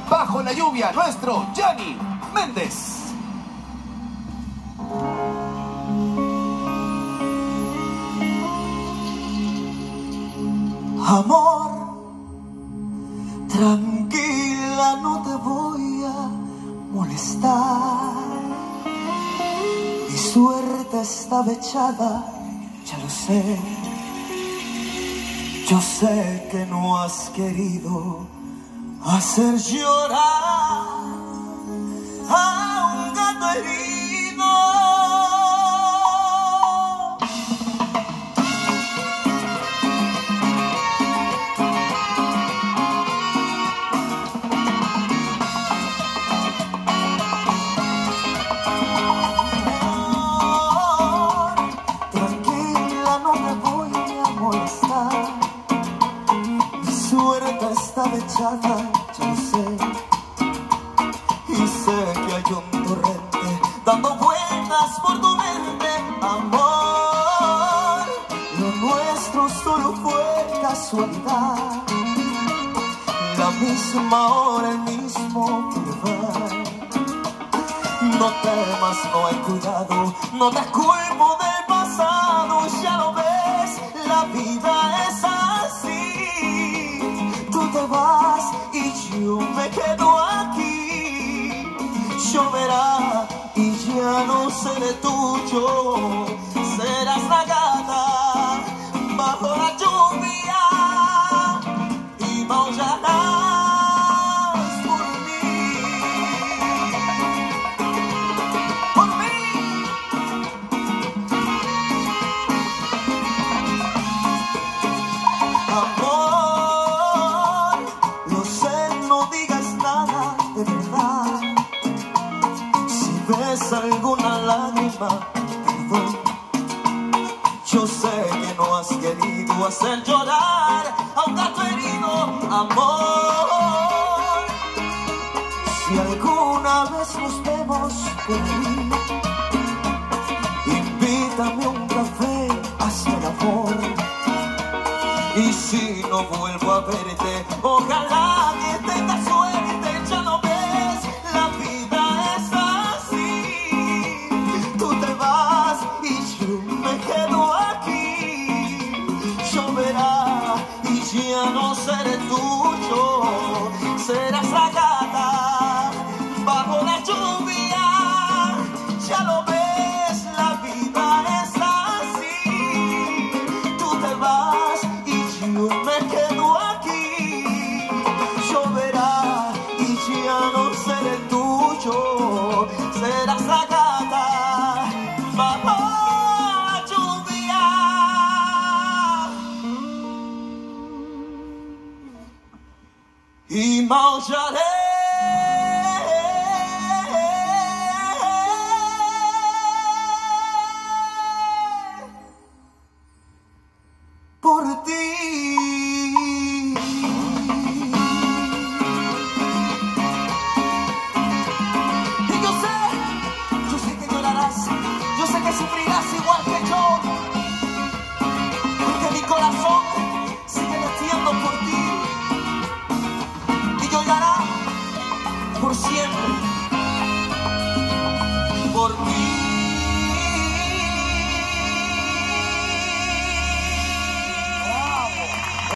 Bajo la lluvia, nuestro Yanni Méndez. Amor, tranquila, no te voy a molestar. Mi suerte estaba echada, ya lo sé. Yo sé que no has querido hacer llorar a un gato herido. Tranquila, no me voy a molestar. Mi suerte estaba echada, ya lo sé. Y sé que hay un torrente dando vueltas por tu mente. Amor, lo nuestro solo fue casualidad. La misma hora, el mismo lugar. No temas, no hay cuidado, no te culpo del pasado. Ya lo ves, la vida es así. Tú te vas y yo me quedo aquí. Lloverá y ya no seré tuyo. Serás la gata bajo la lluvia y maullarás por mí. Por mí. Amor, lo sé, no digas nada de verdad. Si ves alguna lágrima, perdón. Yo sé que no has querido hacer llorar a un gato herido. Amor, si alguna vez nos vemos por ahí, invítame a un café, hazme el amor. Y si no vuelvo a verte, ojalá que tengas suerte. Ya no ves, la vida es así. Tú te vas y yo me quedo aquí. Lloverá y ya no seré tuyo. Serás la gata bajo la lluvia. Ya lo ves, la vida es así. Tú te vas y yo me quedo aquí. Lloverá y ya no seré tuyo. Serás la gata bajo la lluvia y maullaré.